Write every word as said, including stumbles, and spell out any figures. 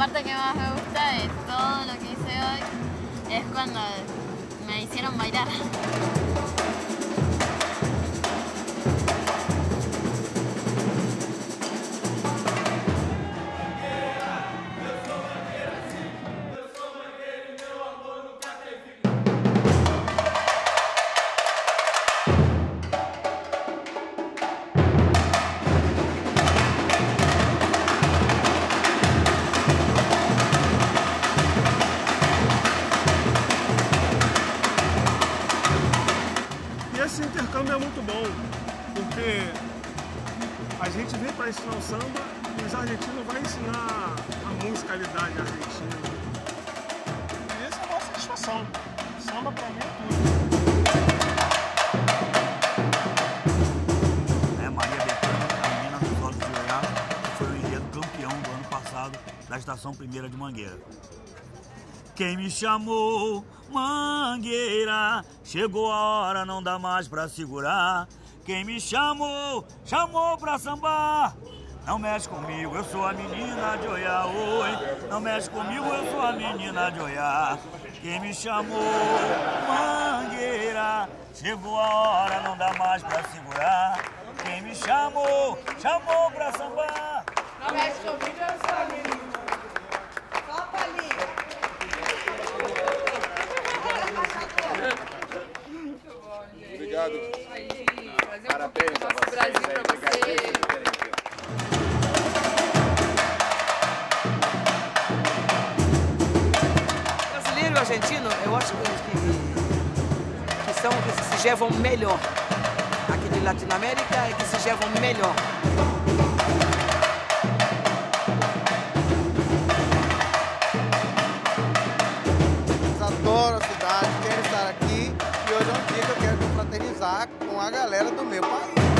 parte que más me gusta de todo lo que hice hoy es cuando me hicieron bailar. Esse intercâmbio é muito bom, porque a gente vem para ensinar o samba e os argentinos vão ensinar a musicalidade argentina. E essa é a nossa satisfação. Samba para mim é tudo. É Maria Bethânia, Carmina dos Olhos de Goiás, que foi o enredo campeão do ano passado da Estação Primeira de Mangueira. Quem me chamou, Mangueira, chegou a hora, não dá mais pra segurar. Quem me chamou, chamou pra sambar. Não mexe comigo, eu sou a menina de Oiá, oi. Não mexe comigo, eu sou a menina de Oiá. Quem me chamou, Mangueira, chegou a hora, não dá mais pra segurar. Quem me chamou, chamou pra sambar. Não mexe comigo, eu sou a menina. Só a palhinha. Obrigado. Aí, fazer um Parabéns pouquinho do a nosso vocês. Brasil pra você. Brasileiro e argentino, eu acho que, que são que se levam melhor. Aqui de Latinoamérica é que se levam melhor. Adoro a cidade, quero estar aqui e hoje é um dia que eu quero confraternizar com a galera do meu país.